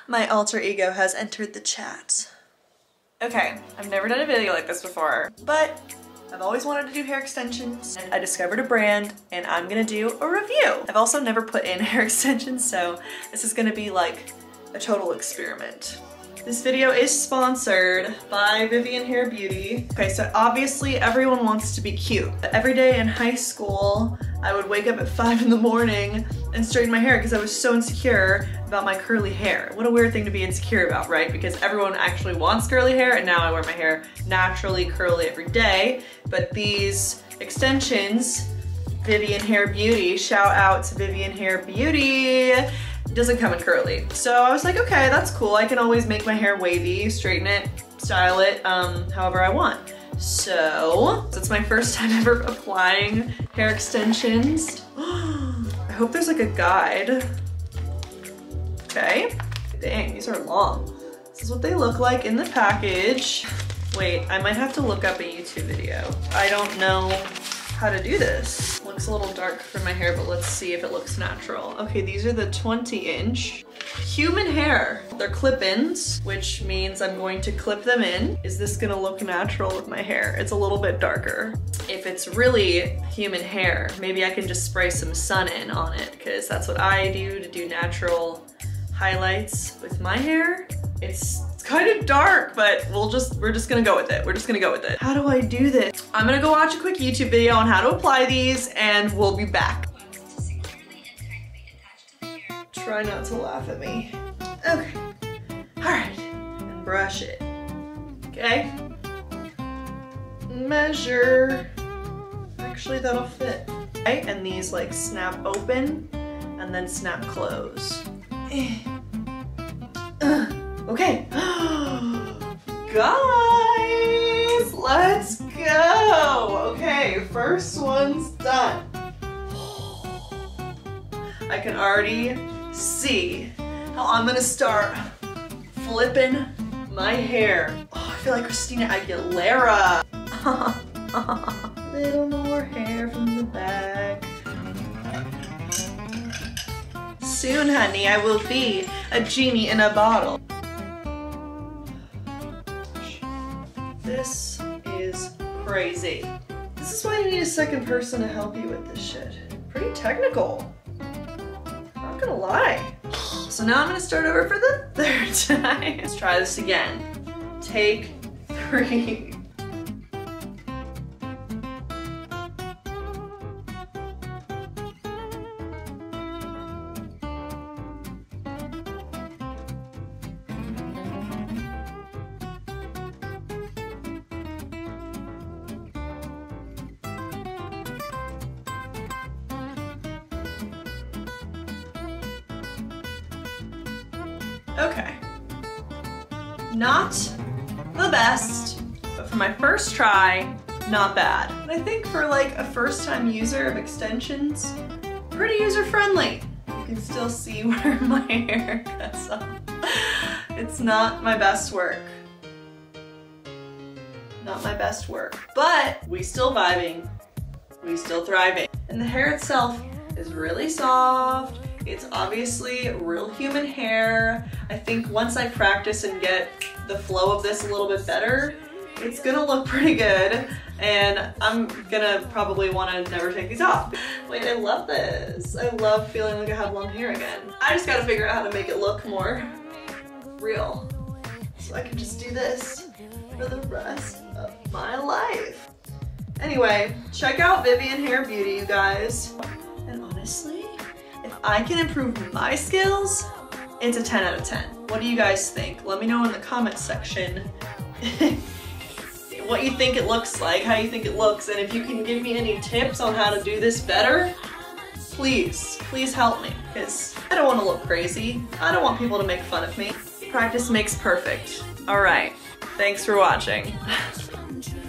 My alter ego has entered the chat. Okay, I've never done a video like this before, but I've always wanted to do hair extensions, and I discovered a brand and I'm gonna do a review. I've also never put in hair extensions, so this is gonna be like a total experiment. This video is sponsored by Vivien Hair Beauty. Okay, so obviously everyone wants to be cute. Every day in high school, I would wake up at 5 in the morning and straighten my hair because I was so insecure about my curly hair. What a weird thing to be insecure about, right? Because everyone actually wants curly hair, and now I wear my hair naturally curly every day. But these extensions, Vivien Hair Beauty, shout out to Vivien Hair Beauty, doesn't come in curly. So I was like, okay, that's cool. I can always make my hair wavy, straighten it, style it, however I want. So it's my first time ever applying hair extensions. I hope there's like a guide. Okay. Dang, these are long. This is what they look like in the package. Wait, I might have to look up a YouTube video. I don't know how to do this. Looks a little dark for my hair, but let's see if it looks natural. Okay, these are the 20-inch human hair. They're clip-ins, which means I'm going to clip them in. Is this gonna look natural with my hair? It's a little bit darker. If it's really human hair, maybe I can just spray some sun in on it, because that's what I do to do natural highlights with my hair. It's kind of dark, but we're just gonna go with it. We're just gonna go with it. How do I do this? I'm gonna go watch a quick YouTube video on how to apply these, and we'll be back. Try not to laugh at me. Okay. All right, and brush it. Okay. Measure. Actually, that'll fit. Okay, and these like snap open and then snap close. Okay. Guys, let's go. Okay, first one's done. I can already see how I'm gonna start flipping my hair. Oh, I feel like Christina Aguilera. Little more hair from the back. Soon, honey, I will be a genie in a bottle. This is crazy. This is why you need a second person to help you with this shit. Pretty technical. Not gonna lie. So now I'm gonna start over for the third time. Let's try this again. Take 3. Okay. Not the best, but for my first try, not bad. And I think for like a first-time user of extensions, pretty user-friendly. You can still see where my hair cuts off. It's not my best work. Not my best work. But we still vibing, we still thriving. And the hair itself is really soft. It's obviously real human hair. I think once I practice and get the flow of this a little bit better, it's gonna look pretty good, and I'm gonna probably wanna never take these off. Wait, I love this. I love feeling like I have long hair again. I just gotta figure out how to make it look more real, so I can just do this for the rest of my life. Anyway, check out Vivien Hair Beauty, you guys. And honestly, if I can improve my skills, it's a 10 out of 10. What do you guys think? Let me know in the comments section what you think it looks like, how you think it looks, and if you can give me any tips on how to do this better, please, please help me, because I don't want to look crazy. I don't want people to make fun of me. Practice makes perfect. All right, thanks for watching.